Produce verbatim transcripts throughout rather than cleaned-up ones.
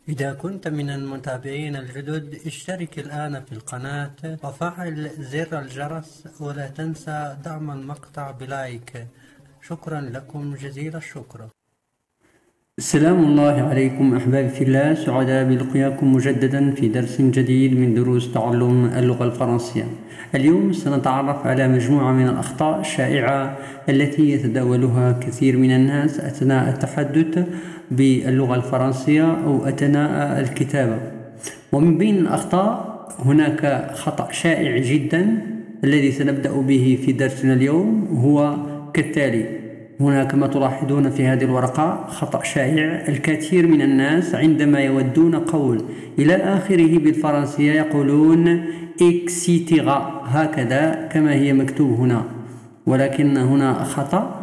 إذا كنت من المتابعين الجدد اشترك الآن في القناة وفعل زر الجرس ولا تنسى دعم المقطع بلايك. شكرا لكم جزيل الشكر. السلام الله عليكم أحبابي في الله، سعداء بلقياكم مجددا في درس جديد من دروس تعلم اللغة الفرنسية. اليوم سنتعرف على مجموعة من الأخطاء الشائعة التي يتداولها كثير من الناس أثناء التحدث باللغة الفرنسية أو أثناء الكتابة. ومن بين الأخطاء هناك خطأ شائع جدا الذي سنبدأ به في درسنا اليوم، هو كالتالي. هنا كما تلاحظون في هذه الورقة خطأ شائع. الكثير من الناس عندما يودون قول إلى آخره بالفرنسية يقولون إكسيتيغا هكذا كما هي مكتوب هنا، ولكن هنا خطأ،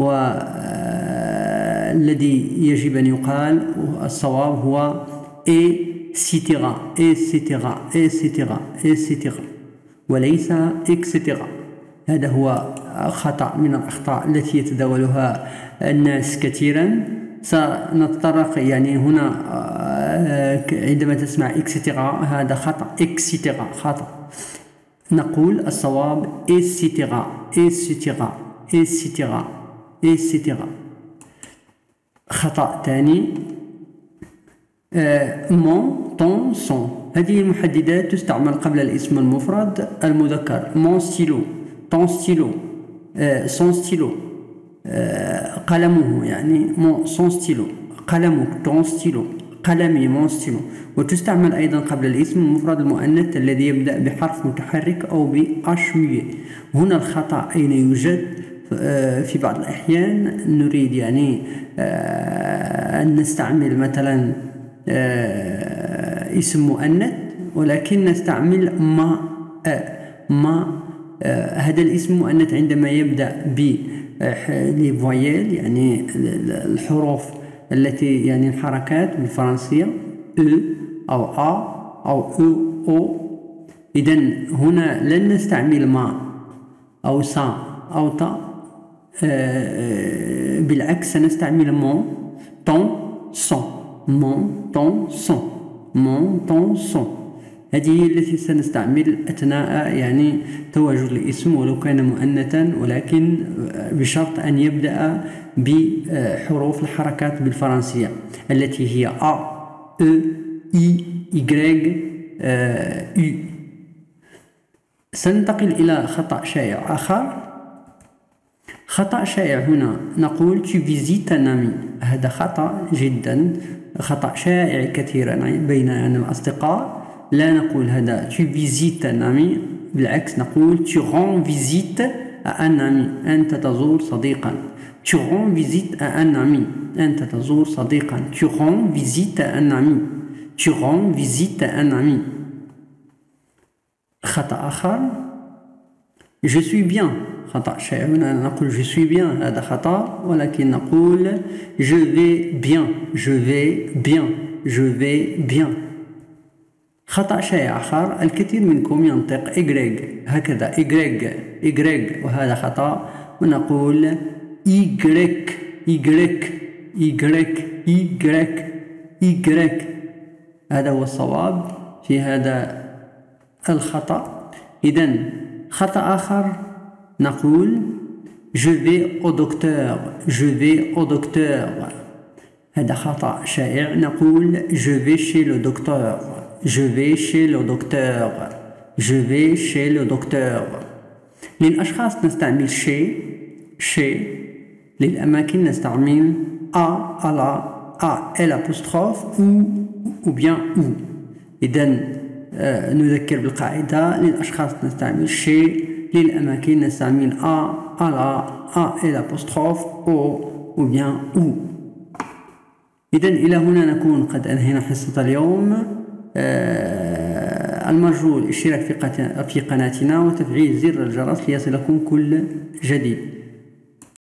والذي يجب أن يقال الصواب هو إكسيتيغا إكسيتيغا إكسيتيغا إكسيتيغا وليس إكسيتيغا. هذا هو خطأ من الأخطاء التي يتداولها الناس كثيرا. سنتطرق يعني هنا عندما تسمع إكسيتيغا هذا خطأ، إكسيتيغا خطأ. نقول الصواب إكسيتيغا إكسيتيغا إكسيتيغا إكسيتيغا. خطأ ثاني مون طون سون. هذه المحددات تستعمل قبل الاسم المفرد المذكر. مون ستيلو، طون ستيلو، سون ستيلو، قلمه يعني مون سون ستيلو، قلمك طون ستيلو، قلمي مون ستيلو. وتستعمل أيضا قبل الاسم المفرد المؤنث الذي يبدأ بحرف متحرك أو بأش مية. هنا الخطأ أين يوجد؟ في بعض الأحيان نريد يعني أن نستعمل مثلا اسم مؤنث ولكن نستعمل ما ما هذا الاسم المؤنث عندما يبدأ ب لي فويل يعني الحروف التي يعني الحركات بالفرنسية أو أو أ أو أو أو. إذن هنا لن نستعمل ما أو سا أو تا، بالعكس سنستعمل مون طون سون، مون طون سون، مون طون سون. هذه التي سنستعمل أثناء يعني تواجد الاسم ولو كان مؤنثا، ولكن بشرط أن يبدأ بحروف الحركات بالفرنسية التي هي أ أو إي إيغريغ أو. سننتقل إلى خطأ شائع آخر. خطأ شائع هنا نقول tu visites un ami. هذا خطأ جدا، خطأ شائع كثيرا بين يعني الأصدقاء. لا نقول هذا tu visites un ami، بالعكس نقول tu rends visite à un ami. أنت تزور صديقا. tu rends visite à un ami، أنت تزور صديقا. tu rends visite à un ami، tu rends visite à un ami. خطأ آخر je suis bien. خطأ شائع هنا نقول je suis bien، هذا خطأ، ولكن نقول je vais bien je vais bien je vais bien. خطأ شائع آخر الكثير منكم ينطق إيغريغ هكذا إيغريغ إيغريغ، وهذا خطأ، ونقول إيغريك إيغريك إيغريك إيغريك إيغريك. هذا هو الصواب في هذا الخطأ. إذن خطأ آخر نقول je vais au docteur je vais au docteur. هذا خطأ شائع. نقول je vais chez le docteur je vais chez le docteur je vais chez le docteur. للأشخاص نستعمل chez chez، للأماكن نستعمل à à la à et l'apostrophe ou ou bien ou. إذن آه نذكر بالقاعدة. للأشخاص نستعمل chez، للأماكن نستعمل à à la à et l'apostrophe au ou bien ou. إذن إلى هنا نكون قد أنهينا حصة اليوم. آه المرجو الاشتراك في في قناتنا وتفعيل زر الجرس ليصلكم كل جديد.